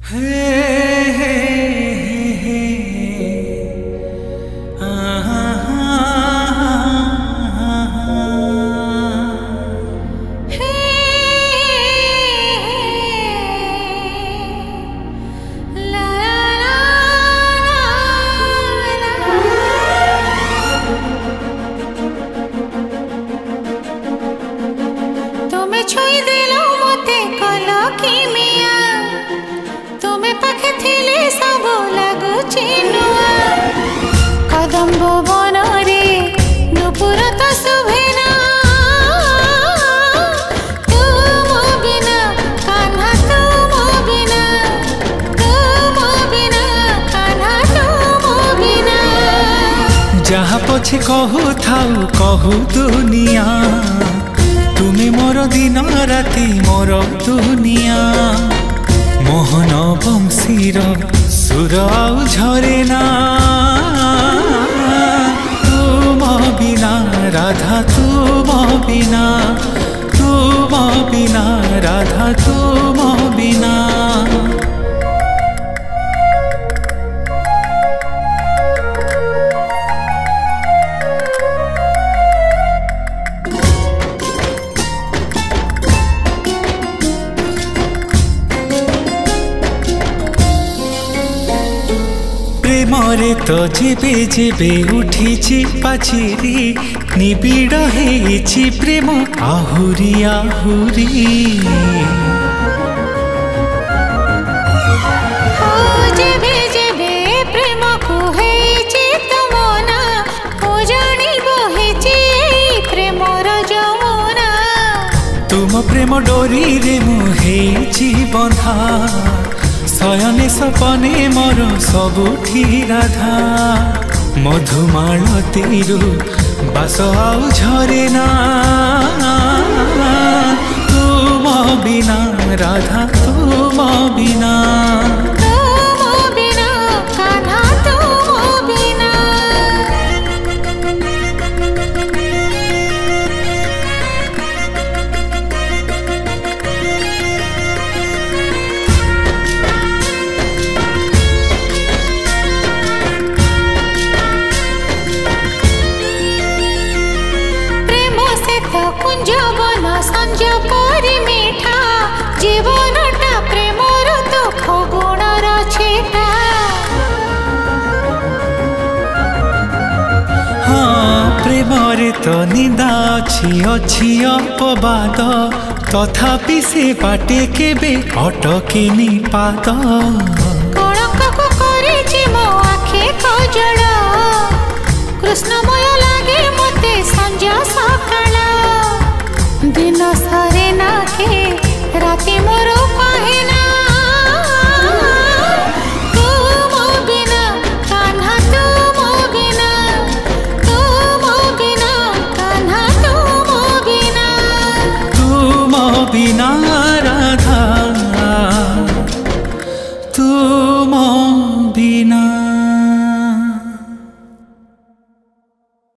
जहाँ पछे कहू थाऊ कहू दुनिया तुम्हें मोर दिन राति मोर दुनिया मोहन बंशीर सुर आउ झरे ना तुम बिना राधा तुम बिना राधा तुम बिना। प्रेमरे तो जेबे जेबे उठिछि पाचिरी निबिड़ हेछि प्रेम आहुरी आहुरी जेबे जेबे प्रेम को हेछि तमना ओ जानिबो हेछि प्रेमर जमुना तुम प्रेम डोरी रे मु हेछि बंधा शयने सपने मोर सबुठी राधा मधुमालतीरु बास आउ झरे ना तुम बिना राधा तुम बिना। कुंजवन संज परी मीठा जीवनटा प्रेमर दुख गुणर छेटा हाँ प्रेमरे तो निंदा अच्छी अच्छी अपवाद तथापि से बाटे केबे अटकेनी पाद कणक को करिछि मो आखे कजड़ कृष्णमय लागे मते संज सकाळ दिन सरे ना के राति मोर पाहेना तुम बिना कान्हा तुम बिना कान्हा तुम बिना राधा